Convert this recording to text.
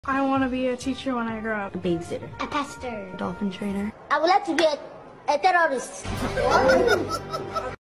I want to be a teacher when I grow up. A babysitter. A pastor. A dolphin trainer. I would like to be a terrorist.